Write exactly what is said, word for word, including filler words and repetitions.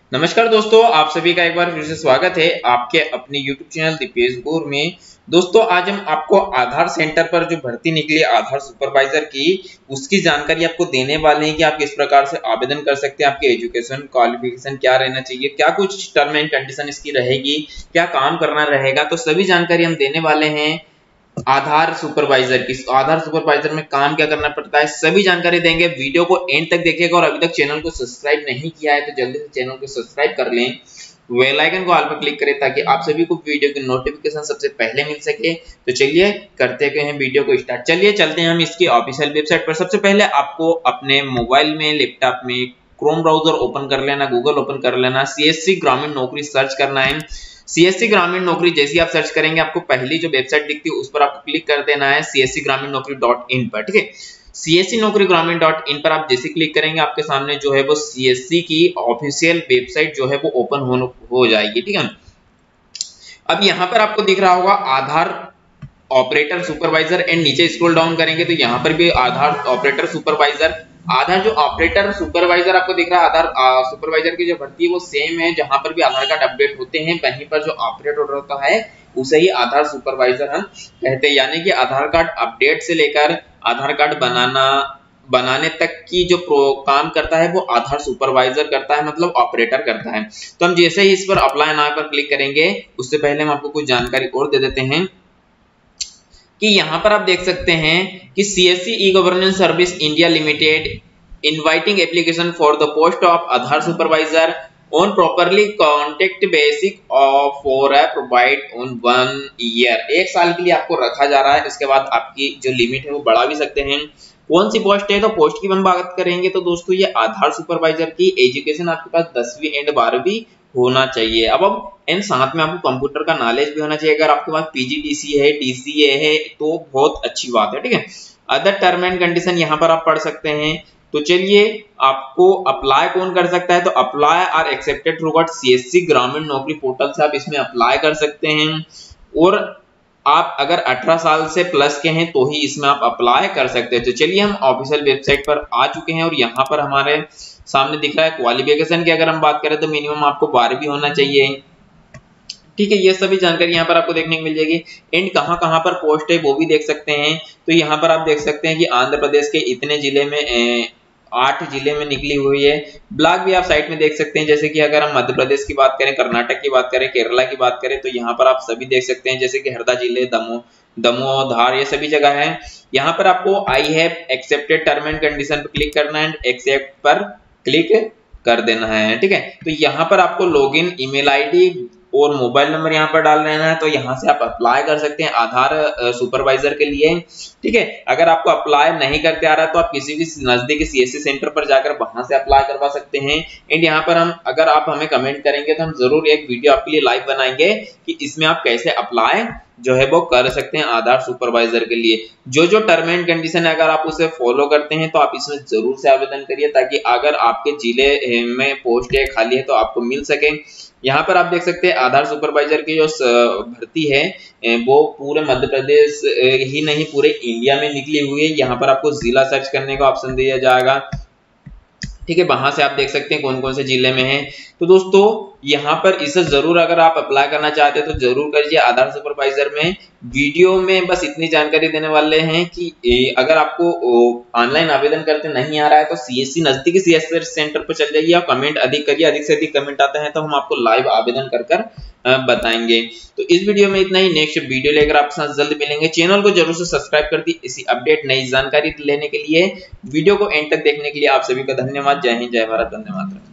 नमस्कार दोस्तों, आप सभी का एक बार फिर से स्वागत है आपके अपने YouTube चैनल दीपेश गौर में। दोस्तों, आज हम आपको आधार सेंटर पर जो भर्ती निकली आधार सुपरवाइजर की, उसकी जानकारी आपको देने वाले हैं कि आप किस प्रकार से आवेदन कर सकते हैं, आपके एजुकेशन क्वालिफिकेशन क्या रहना चाहिए, क्या कुछ टर्म एंड कंडीशन इसकी रहेगी, क्या काम करना रहेगा, तो सभी जानकारी हम देने वाले हैं आधार सुपरवाइजर की। आधार सुपरवाइजर में काम क्या करना पड़ता है, सभी जानकारी देंगे। वीडियो को एंड तक देखिएगा और अभी तक चैनल को सब्सक्राइब नहीं किया है तो जल्दी से चैनल को सब्सक्राइब कर लें, बेल आइकन को ऑल पर क्लिक करें ताकि आप सभी को वीडियो की नोटिफिकेशन सबसे पहले मिल सके। तो चलिए करते हैं वीडियो को स्टार्ट। चलिए चलते हैं हम इसकी ऑफिशियल वेबसाइट पर। सबसे पहले आपको अपने मोबाइल में, लैपटॉप में क्रोम ब्राउजर ओपन कर लेना, गूगल ओपन कर लेना, सीएससी ग्रामीण नौकरी सर्च करना है। सीएससी ग्रामीण नौकरी जैसी आप सर्च करेंगे आपको पहली जो वेबसाइट दिखती है उस पर आपको क्लिक कर देना है, सीएससी ग्रामीण नौकरी डॉट इन पर। ठीक है, सीएससी नौकरी ग्रामीण डॉट इन पर आप जैसे क्लिक करेंगे आपके सामने जो है वो सीएससी की ऑफिशियल वेबसाइट जो है वो ओपन हो, हो जाएगी। ठीक है, अब यहाँ पर आपको दिख रहा होगा आधार ऑपरेटर सुपरवाइजर एंड नीचे स्क्रॉल डाउन करेंगे तो यहाँ पर भी आधार ऑपरेटर सुपरवाइजर आधार जो ऑपरेटर सुपरवाइजर आपको दिख रहा है, आधार सुपरवाइजर की जो भर्ती है वो सेम है। जहां पर भी आधार कार्ड अपडेट होते हैं वहीं पर जो ऑपरेटर होता है उसे ही आधार सुपरवाइजर हम कहते हैं। यानी कि आधार कार्ड अपडेट से लेकर आधार कार्ड बनाना बनाने तक की जो काम करता है वो आधार सुपरवाइजर करता है, मतलब ऑपरेटर करता है। तो हम जैसे ही इस पर अप्लाई नाउ पर क्लिक करेंगे उससे पहले हम आपको कुछ जानकारी और दे देते हैं कि यहाँ पर आप देख सकते हैं कि CSC e governance service India limited inviting application for the post of Aadhaar supervisor on properly contact basic for a provide on one year. एक साल के लिए आपको रखा जा रहा है, इसके बाद आपकी जो लिमिट है वो बढ़ा भी सकते हैं। कौन सी पोस्ट है, तो पोस्ट की हम बात करेंगे तो दोस्तों ये आधार सुपरवाइजर की एजुकेशन आपके पास दसवीं एंड बारहवीं होना चाहिए। अब अब इन साथ में आपको कंप्यूटर का नॉलेज भी होना चाहिए। अगर आपके पास पीजीडीसी है, डीसीए है तो बहुत अच्छी बात है। ठीक है, अदर टर्म एंड कंडीशन यहाँ पर आप पढ़ सकते हैं। तो चलिए, आपको अप्लाई कौन कर सकता है, तो apply are accepted through what CSC ग्रामीण नौकरी पोर्टल से आप इसमें अप्लाई कर सकते हैं। और आप अगर अठारह साल से प्लस के हैं तो ही इसमें आप अप्लाई कर सकते हैं। तो चलिए हम ऑफिशियल वेबसाइट पर आ चुके हैं और यहाँ पर हमारे सामने दिख रहा है क्वालिफिकेशन की अगर हम बात करें तो मिनिमम आपको बारहवीं होना चाहिए। ठीक है, ये सभी जानकारी यहाँ पर आपको देखने को मिल जाएगी। एंड कहाँ कहाँ पर पोस्ट है वो भी देख सकते हैं। तो यहाँ पर आप देख सकते हैं कि आंध्र प्रदेश के इतने जिले में ए, आठ जिले में निकली हुई है। ब्लॉक भी आप साइट में देख सकते हैं, जैसे कि अगर हम मध्य प्रदेश की बात करें, कर्नाटक की बात करें, केरला की बात करें तो यहाँ पर आप सभी देख सकते हैं, जैसे कि हरदा जिले, दमोह दमोह धार, ये सभी जगह है। यहाँ पर आपको I have accepted term and condition पर क्लिक करना है, एक्सेप्ट पर क्लिक कर देना है। ठीक है, तो यहाँ पर आपको लॉगिन ईमेल आईडी और मोबाइल नंबर यहाँ पर डाल देना है। तो यहाँ से आप अप्लाई कर सकते हैं आधार सुपरवाइजर के लिए। ठीक है, अगर आपको अप्लाई नहीं करते आ रहा है तो आप किसी भी नजदीकी सीएससी सेंटर पर जाकर वहां से अप्लाई करवा सकते हैं। एंड यहाँ पर हम अगर आप हमें कमेंट करेंगे तो हम जरूर एक वीडियो आपके लिए लाइव बनाएंगे कि इसमें आप कैसे अप्लाई जो है वो कर सकते हैं आधार सुपरवाइजर के लिए। जो जो टर्म एंड कंडीशन है अगर आप उसे फॉलो करते हैं तो आप इसमें जरूर से आवेदन करिए ताकि अगर आपके जिले में पोस्ट है खाली है तो आपको मिल सके। यहाँ पर आप देख सकते हैं आधार सुपरवाइजर की जो भर्ती है वो पूरे मध्य प्रदेश ही नहीं पूरे इंडिया में निकली हुई है। यहाँ पर आपको जिला सर्च करने का ऑप्शन दिया जाएगा। ठीक है, वहां से आप देख सकते हैं कौन कौन से जिले में है। तो दोस्तों यहाँ पर इसे जरूर अगर आप अप्लाई करना चाहते हैं तो जरूर करिए आधार सुपरवाइजर में। वीडियो में बस इतनी जानकारी देने वाले हैं कि अगर आपको ऑनलाइन आवेदन करते नहीं आ रहा है तो सीएससी नजदीकी सीएससी सेंटर पर चल जाइए और कमेंट अधिक करिए। अधिक से अधिक कमेंट आते हैं तो हम आपको लाइव आवेदन कर कर बताएंगे। तो इस वीडियो में इतना ही। नेक्स्ट वीडियो लेकर आपके साथ जल्द मिलेंगे। चैनल को जरूर से सब्सक्राइब कर दी इसी अपडेट नई जानकारी लेने के लिए। वीडियो को एंड तक देखने के लिए आप सभी का धन्यवाद। जय हिंद, जय भारत, वंदे मातरम।